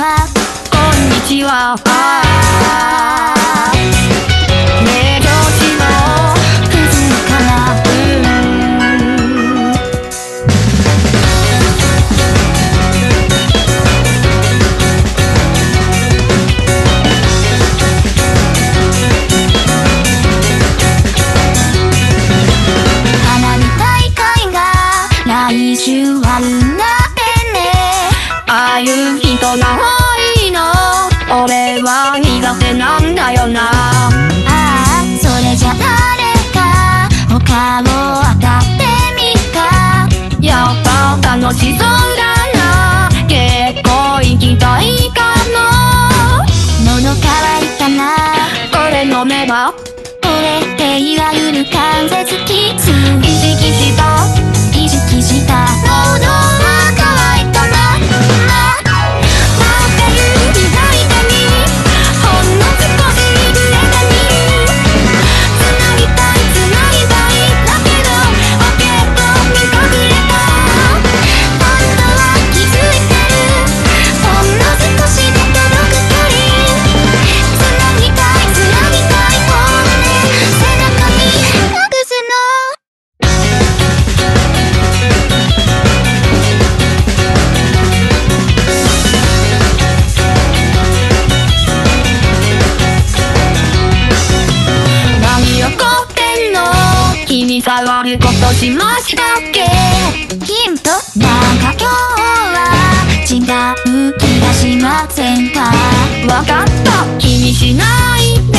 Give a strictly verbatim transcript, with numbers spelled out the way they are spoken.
はこんにちは。ねえ調子も崩るかな。花火大会が来週あるんだってね。ああいう人が多いの俺は苦手なんだよな。ああそれじゃ誰か他を当たってみっか。やっぱ楽しそうだな。結構行きたいかも。喉乾いたな。これ飲めば俺っていわゆる関節キス。意識した意識した喉は乾いたな。気に障ることしましたっけ。ヒントなんか今日は違う気がしませんか。わかった気にしない